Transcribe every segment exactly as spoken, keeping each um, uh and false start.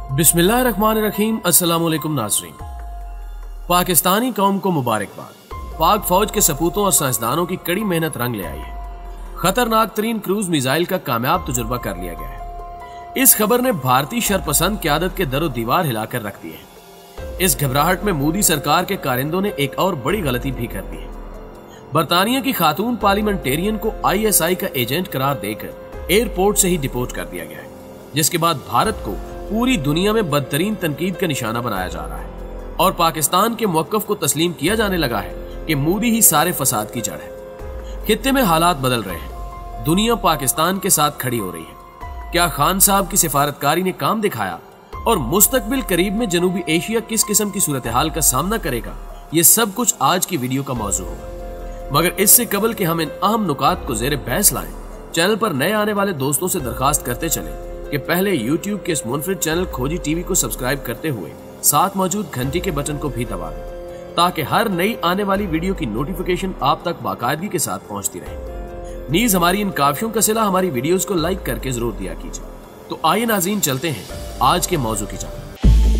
बिस्मिल्लाहिर्रहमानिर्रहीम। अस्सलाम वालेकुम नाज़रीन। पाकिस्तानी कौम को मुबारकबाद। पाक फौज के सपूतों और साइंसदानों की कड़ी मेहनत रंग ले आई है। खतरनाक तरीन क्रूज मिसाइल का कामयाब तजुर्बा कर लिया गया है। इस खबर ने भारतीय शरपसंद क़यादत के दरो दीवार हिलाकर रख दी है। इस घबराहट में मोदी सरकार के कारिंदों ने एक और बड़ी गलती भी कर दी है। बरतानिया की खातून पार्लियामेंटेरियन को आई एस आई का एजेंट करार देकर एयरपोर्ट से ही डिपोर्ट कर दिया गया है, जिसके बाद भारत को पूरी दुनिया में बदतरीन तनकीद का निशाना बनाया जा रहा है और पाकिस्तान के मौक़िफ़ को तस्लीम किया जाने लगा है कि मोदी ही सारे फसाद की जड़ है। खित्ते में हालात बदल रहे हैं, दुनिया पाकिस्तान के साथ खड़ी हो रही है। क्या खान साहब की सिफारतकारी ने काम दिखाया और मुस्तकबिल करीब में जनूबी एशिया किस किस्म की सूरत हाल का सामना करेगा, ये सब कुछ आज की वीडियो का मौजू होगा। मगर इससे कबल कि हम इन अहम नुकात को ज़ेरे बहस लाएं, चैनल पर नए आने वाले दोस्तों से दरखास्त करते चलें कि पहले यूट्यूब के इस मुनफरिद चैनल खोजी टीवी को सब्सक्राइब करते हुए साथ मौजूद घंटी के बटन को भी दबा दें, ताकि हर नई आने वाली वीडियो की नोटिफिकेशन आप तक बाकायदगी के साथ पहुंचती रहे। नीज हमारी इन काविशों का सिला हमारी वीडियोस को लाइक करके जरूर दिया कीजिए। तो आइए नाज़रीन, चलते हैं आज के मौजू की जानिब।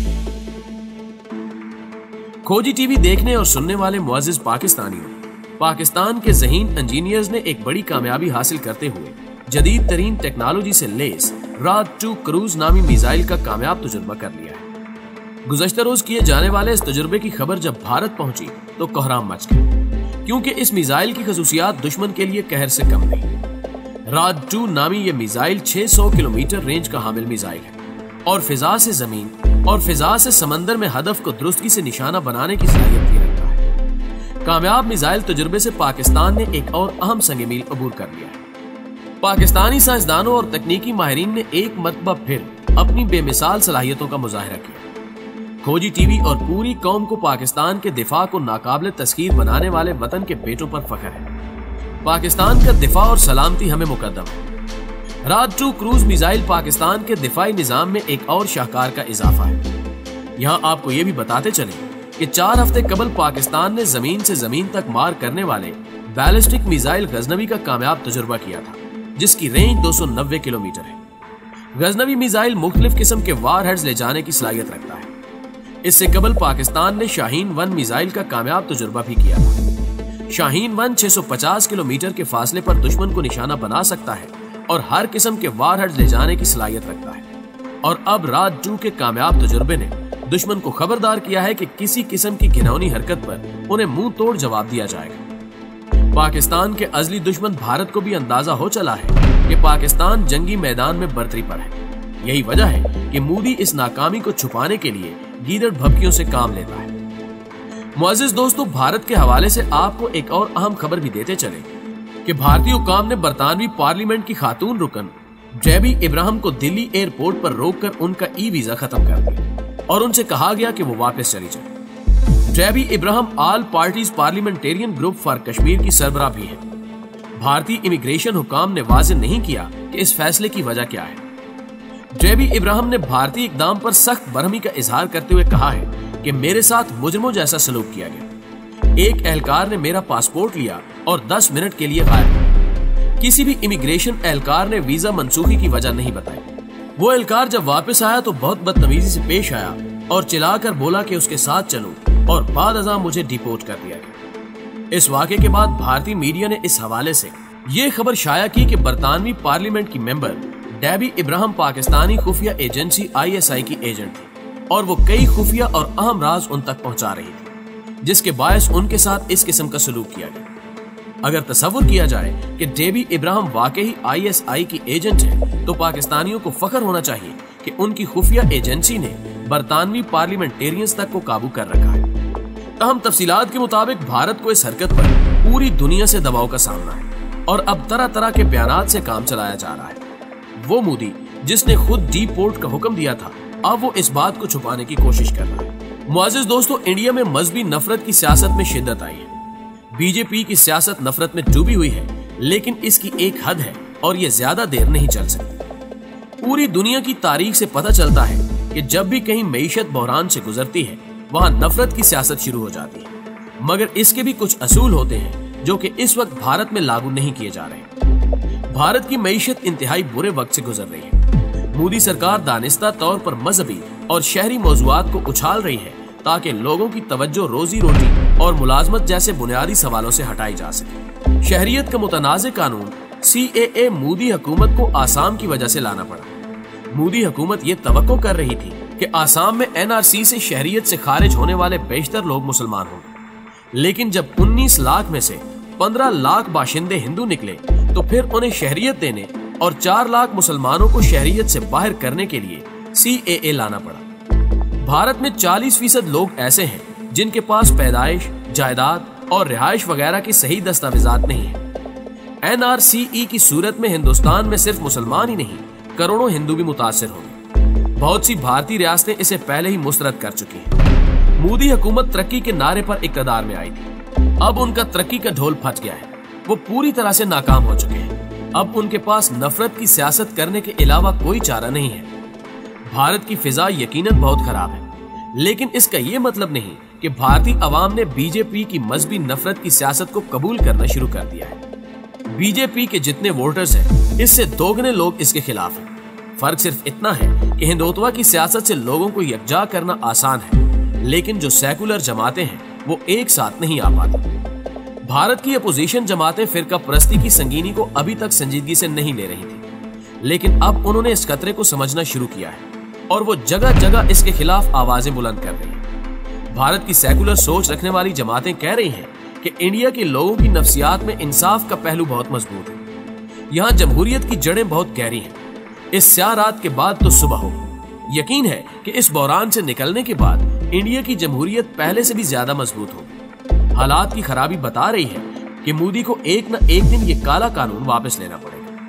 खोजी टीवी देखने और सुनने वाले मुअज़्ज़िज़ पाकिस्तानियों, पाकिस्तान के ज़हीन इंजीनियर्स ने एक बड़ी कामयाबी हासिल करते हुए जदीद तरीन टेक्नोलॉजी से लेस राद टू क्रूज नामी मिसाइल का कामयाब तजुर्बा कर लिया है। गुज़श्ता रोज किए जाने वाले इस तजुर्बे की खबर जब भारत पहुंची तो कोहराम मच गया, क्योंकि इस मिसाइल की खसूसियात दुश्मन के लिए कहर से कम नहीं। राद टू नामी ये मिसाइल छह सौ किलोमीटर रेंज का हामिल मिसाइल है और फिजा से जमीन और फिजा से समंदर में हदफ को दुरुस्ती से निशाना बनाने की सलाहियत भी रखता है। कामयाब मिसाइल तजुर्बे से पाकिस्तान ने एक और अहम संग मील अबूर कर लिया है। पाकिस्तानी साइंसदानों और तकनीकी माहिरीन ने एक मरतबा फिर अपनी बेमिसाल सलाहियतों का मुजाहिरा किया। खोजी टीवी और पूरी कौम को पाकिस्तान के दिफा को नाकाबिल तस्खीर बनाने वाले वतन के बेटों पर फख्र है। पाकिस्तान का दिफा और सलामती हमें मुकद्दम है। Raad two cruise missile Pakistan के दिफाई निजाम में एक और शाहकार का इजाफा है। यहाँ आपको ये भी बताते चले कि चार हफ्ते कबल पाकिस्तान ने जमीन से जमीन तक मार करने वाले बैलिस्टिक मिसाइल गजनवी का कामयाब तजुर्बा किया था, जिसकी रेंज दो सौ नब्बे किलोमीटर है। गजनवी मिसाइल मुख्तलिफ किस्म के वार हेड्स ले जाने की सलाहियत रखता है। इससे कबल पाकिस्तान ने शाहीन वन मिसाइल का कामयाब तजुर्बा भी किया था। शाहीन वन छह सौ पचास किलोमीटर के फासले पर दुश्मन को निशाना बना सकता है और हर किस्म के वार हेड्स ले जाने की सलाहियत रखता है। और अब राद टू के कामयाब तजुर्बे ने दुश्मन को खबरदार किया है कि किसी किस्म की घिनौनी हरकत पर उन्हें मुंह तोड़ जवाब दिया जाएगा। पाकिस्तान के अजली दुश्मन भारत को भी अंदाजा हो चला है कि पाकिस्तान जंगी मैदान में बर्तरी पर है। यही वजह है कि मोदी इस नाकामी को छुपाने के लिए गीदड़ भभकियों से काम लेता है। मुअज़्ज़िज़ दोस्तों, भारत के हवाले से आपको एक और अहम खबर भी देते चले कि भारतीय हुकाम ने बरतानवी पार्लियामेंट की खातून रुकन डेबी इब्राहिम को दिल्ली एयरपोर्ट पर रोककर उनका ई वीजा खत्म कर दिया और उनसे कहा गया कि वो वापस चली जाए। Debbie Abrahams all parties parliamentarian group for Kashmir की सरबराह भी है। भारतीय इमिग्रेशन हुकाम ने वाज़ेह नहीं किया कि इस फैसले की वजह क्या है। डेबी इब्राहिम ने भारतीय इकदाम पर सख्त बरहमी का इजहार करते हुए कहा है कि मेरे साथ मुजरिमों जैसा सलूक किया गया। एक एहलकार ने मेरा पासपोर्ट लिया और दस मिनट के लिए गायब हुआ। किसी भी इमिग्रेशन एहलकार ने वीजा मनसूखी की वजह नहीं बताई। वो एहलकार जब वापस आया तो बहुत बदतमीजी से पेश आया और चिल्लाकर बोला कि उसके साथ चलो, और बाद अज़ां मुझे डिपोर्ट कर दिया गया। इस वाक़े के बाद भारतीय मीडिया ने इस हवाले से ये खबर शाया की कि बरतानवी पार्लियामेंट की मेंबर डेबी इब्राहिम पाकिस्तानी खुफिया एजेंसी आई एस आई की एजेंट थी और वो कई खुफिया और अहम राज उन तक पहुंचा रही थी, जिसके बायस उनके साथ इस किस्म का सलूक किया गया। अगर तसव्वुर किया जाए कि डेबी इब्राहिम वाकई आई एस आई की एजेंट है, तो पाकिस्तानियों को फख्र होना चाहिए कि उनकी खुफिया एजेंसी ने बरतानवी पार्लियामेंटेरियंस तक को काबू कर रखा है। तहम तफसीलात के मुताबिक भारत को इस हरकत पर पूरी दुनिया से दबाव का सामना है और अब तरह तरह के बयानात से काम चलाया जा रहा है। वो मोदी जिसने खुद डिपोर्ट का हुक्म दिया था, अब वो इस बात को छुपाने की कोशिश कर रहा है। मुअज़्ज़िज़ दोस्तों, इंडिया में मजहबी नफरत की सियासत में शिद्दत आई है। बीजेपी की सियासत नफरत में डूबी हुई है, लेकिन इसकी एक हद है और ये ज्यादा देर नहीं चल सकती। पूरी दुनिया की तारीख से पता चलता है कि जब भी कहीं मईशत बहरान से गुजरती है, वहां नफरत की सियासत शुरू हो जाती है। मगर इसके भी कुछ असूल होते हैं जो कि इस वक्त भारत में लागू नहीं किए जा रहे। भारत की मईशत इंतहाई बुरे वक्त से गुजर रही है। मोदी सरकार दानिस्ता तौर पर मजहबी और शहरी मौजुआत को उछाल रही है ताकि लोगों की तवज्जो रोजी रोटी और मुलाजमत जैसे बुनियादी सवालों से हटाई जा सके। शहरियत का मुतनाज़ कानून सी ए ए मोदी हुकूमत को आसाम की वजह से लाना पड़ा। मोदी हुकूमत ये तवक्को कर रही थी कि आसाम में एन आर सी से शहरियत से खारिज होने वाले बेशतर लोग मुसलमान होंगे, लेकिन जब उन्नीस लाख में से पंद्रह लाख बाशिंदे हिंदू निकले तो फिर उन्हें शहरियत देने और चार लाख मुसलमानों को शहरियत से बाहर करने के लिए सी ए ए लाना पड़ा। भारत में चालीस फीसद लोग ऐसे हैं जिनके पास पैदाइश, जायदाद और रिहाइश वगैरह की सही दस्तावेजात नहीं है। एन आर सी ई की सूरत में हिंदुस्तान में सिर्फ मुसलमान ही नहीं, करोड़ों हिंदू भी मुतासिर होंगे। बहुत सी भारतीय रियासतें इसे पहले ही मुस्तरद कर चुकी हैं। मोदी हुकूमत तरक्की के नारे पर इक़्तिदार में आई थी, अब उनका तरक्की का ढोल फट गया है। वो पूरी तरह से नाकाम हो चुके हैं। अब उनके पास नफरत की सियासत करने के अलावा कोई चारा नहीं है। भारत की फिजा यकीनन बहुत खराब है, लेकिन इसका ये मतलब नहीं कि भारतीय अवाम ने बी जे पी की मजहबी नफरत की सियासत को कबूल करना शुरू कर दिया है। बी जे पी के जितने वोटर्स हैं, इससे दोगुने लोग इसके खिलाफ हैं। फर्क सिर्फ इतना है कि हिंदुत्व की सियासत से लोगों को यकजा करना आसान है, लेकिन जो सेकुलर जमातें हैं वो एक साथ नहीं आ पाती। भारत की अपोजिशन जमातें फिरका परस्ती की संगीनी को अभी तक संजीदगी से नहीं ले रही थी, लेकिन अब उन्होंने इस खतरे को समझना शुरू किया है और वो जगह जगह इसके खिलाफ आवाजें बुलंद कर रही हैं। भारत की सेकुलर सोच रखने वाली जमातें कह रही हैं कि इंडिया के लोगों की नफ्सियात में इंसाफ का पहलू बहुत मजबूत है। यहाँ जमहूरियत की जड़ें बहुत गहरी हैं। इस स्याह रात के बाद तो सुबह हो। यकीन है कि इस बहरान से निकलने के बाद इंडिया की जमहूरियत पहले से भी ज्यादा मजबूत होगी। हालात की खराबी बता रही है कि मोदी को एक न एक दिन ये काला कानून वापस लेना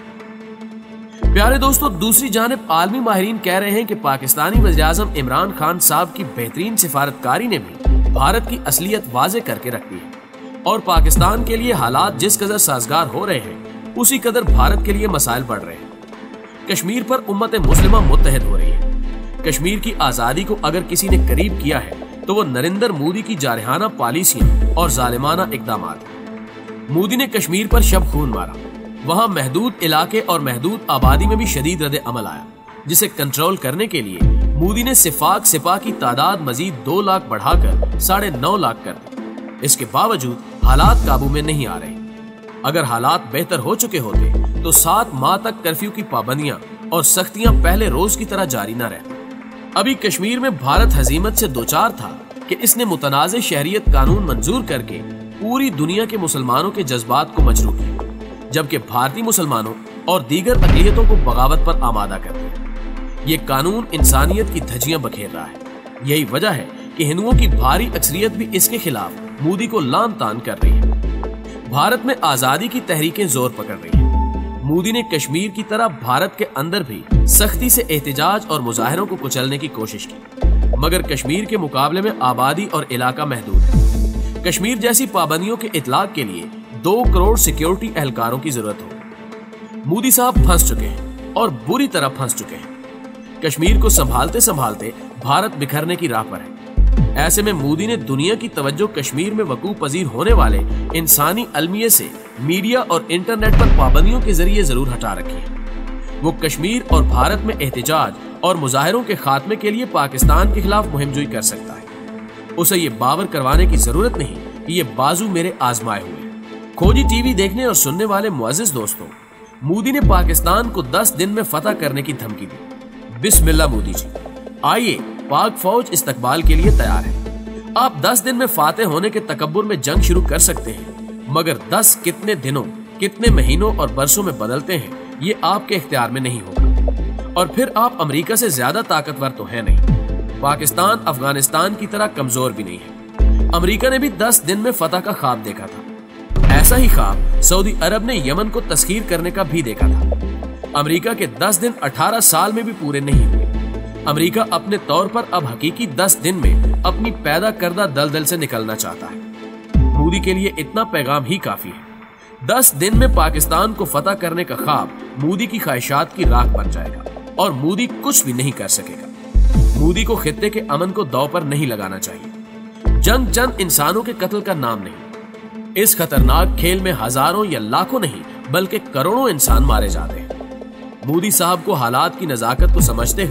पड़ेगा। प्यारे दोस्तों, दूसरी जानिब आलमी माहिरीन कह रहे हैं कि पाकिस्तानी वज़ीर-ए-आज़म इमरान खान साहब की बेहतरीन सिफारतकारी ने भी भारत की असलियत वाज़े करके रख दी है और पाकिस्तान के लिए हालात जिस कदर साजगार हो रहे हैं, उसी कदर भारत के लिए मसाइल बढ़ रहे हैं। कश्मीर पर उम्मत मुस्लिमा मुत्तहद हो रही है। कश्मीर की आजादी को अगर किसी ने करीब किया है तो वो नरेंद्र मोदी की जारहाना पॉलिसियां और जालिमाना इकदामात। मोदी ने कश्मीर पर शब खून मारा। वहां महदूद इलाके और महदूद आबादी में भी शदीद रद्द अमल आया, जिसे कंट्रोल करने के लिए मोदी ने सिफाक सिपाह की तादाद मजीद दो लाख बढ़ाकर साढ़े नौ लाख कर दी। इसके बावजूद हालात काबू में नहीं आ रहे। अगर हालात बेहतर हो चुके होते तो सात माह तक कर्फ्यू की पाबंदियां और सख्तियां पहले रोज की तरह जारी न रहती। अभी कश्मीर में भारत हजीमत से दोचार था कि इसने मुतनाज़े शहरियत कानून मंजूर करके पूरी दुनिया के मुसलमानों के जज्बात को मजरू किया, जबकि भारतीय मुसलमानों और दीगर अक़लियतों को बगावत पर आमादा कर दिया। ये कानून इंसानियत की धज्जियां बखेर रहा है। यही वजह है कि हिंदुओं की भारी अक्सरियत भी इसके खिलाफ मोदी को लान तान कर रही है। भारत में आजादी की तहरीकें जोर पकड़ रही है। मोदी ने कश्मीर की तरह भारत के अंदर भी सख्ती से एहतजाज और मुजाहरों को कुचलने की कोशिश की, मगर कश्मीर के मुकाबले में आबादी और इलाका महदूद है। कश्मीर जैसी पाबंदियों के इतलाक के लिए दो करोड़ सिक्योरिटी एहलकारों की जरूरत हो। मोदी साहब फंस चुके हैं और बुरी तरह फंस चुके हैं। कश्मीर को संभालते संभालते भारत बिखरने की राह पर है। ऐसे में मोदी ने दुनिया की तवज्जो कश्मीर में वकूअ पजीर होने वाले इंसानी अलमिये से मीडिया और इंटरनेट पर पाबंदियों के जरिए जरूर हटा रखी है। वो कश्मीर और भारत में एहतजाज और मुजाहिरों के खात्मे के लिए पाकिस्तान के खिलाफ मुहिमजोई कर सकता है। उसे ये बावर करवाने की जरूरत नहीं कि ये बाजू मेरे आजमाए हुए। खोजी टीवी देखने और सुनने वाले मुअज़्ज़िज़ दोस्तों, मोदी ने पाकिस्तान को दस दिन में फतह करने की धमकी दी। बिस्मिल्लाह मोदी जी, आइए, पाक फौज इस्तकबाल के लिए तैयार है। आप दस दिन में फाते होने के तकब्बुर में जंग शुरू कर सकते हैं, मगर दस कितने दिनों, कितने महीनों और बरसों में बदलते हैं, ये आपके इख्तियार में नहीं होगा। और फिर आप अमेरिका से ज्यादा ताकतवर तो है नहीं। पाकिस्तान अफगानिस्तान की तरह कमजोर भी नहीं है। अमेरिका ने भी दस दिन में फतह का ख्वाब देखा था। ऐसा ही ख्वाब सऊदी अरब ने यमन को तस्खीर करने का भी देखा था। अमेरिका के दस दिन अठारह साल में भी पूरे नहीं हुए। अमेरिका अपने तौर पर अब हकीकी दस दिन में अपनी पैदा करदा दलदल से निकलना चाहता है। मोदी के लिए इतना पैगाम ही काफी है। दस दिन में पाकिस्तान को फतह करने का ख्वाब मोदी की ख्वाहिशात की राख बन जाएगा और मोदी कुछ भी नहीं कर सकेगा। मोदी को खित्ते के अमन को दांव पर नहीं लगाना चाहिए। जंग चंद इंसानों के कत्ल का नाम नहीं। इस खतरनाक खेल में हजारों या लाखों नहीं बल्कि करोड़ों इंसान मारे जाते हैं। मोदी साहब को हालात की नजाकत को समझते हुए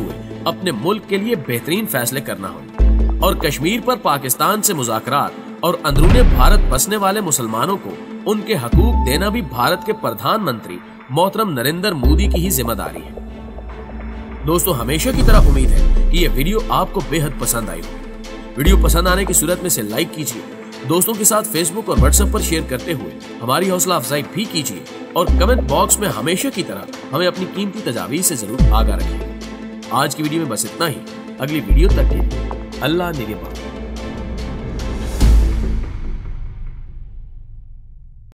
अपने मुल्क के लिए बेहतरीन फैसले करना होंगे और कश्मीर पर पाकिस्तान से मुज़ाकरात और अंदरूने भारत बसने वाले मुसलमानों को उनके हकूक देना भी भारत के प्रधानमंत्री मोहतरम नरेंद्र मोदी की ही जिम्मेदारी है। दोस्तों, हमेशा की तरह उम्मीद है कि यह वीडियो आपको बेहद पसंद आई हो। वीडियो पसंद आने की सूरत में से लाइक कीजिए, दोस्तों के साथ फेसबुक और व्हाट्सएप पर शेयर करते हुए हमारी हौसला अफजाई भी कीजिए और कमेंट बॉक्स में हमेशा की तरह हमें अपनी कीमती तजावीज़ से जरूर आगाह रखिए। आज की वीडियो में बस इतना ही। अगली वीडियो तक के लिए अल्लाह निगहबान।